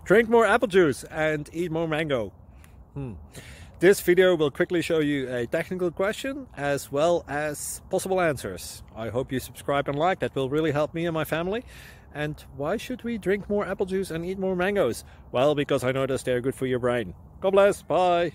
Drink more apple juice and eat more mango. This video will quickly show you a technical question as well as possible answers. I hope you subscribe and like, that will really help me and my family. And why should we drink more apple juice and eat more mangoes? Well, because I noticed they're good for your brain. God bless, bye!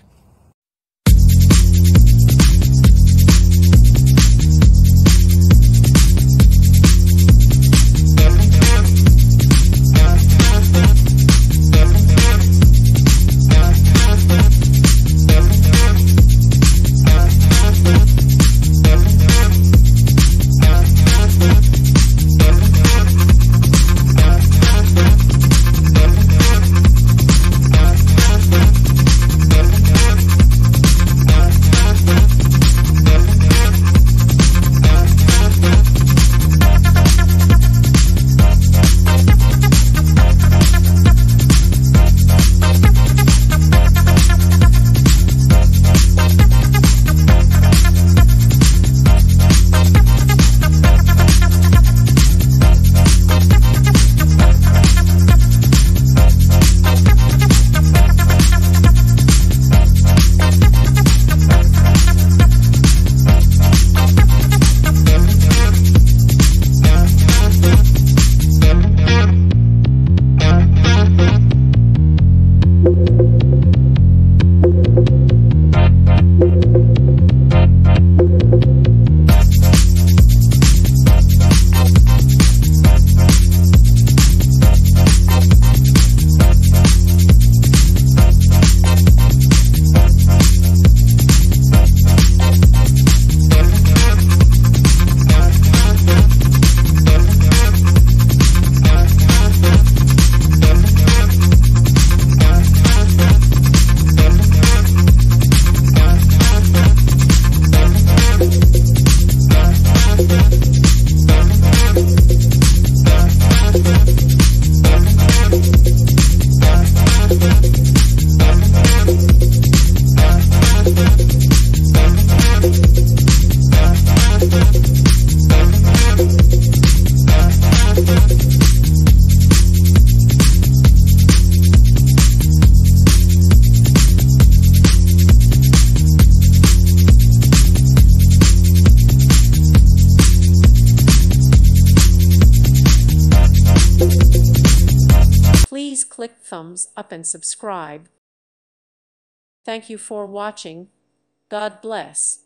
Please click thumbs up and subscribe. Thank you for watching. God bless.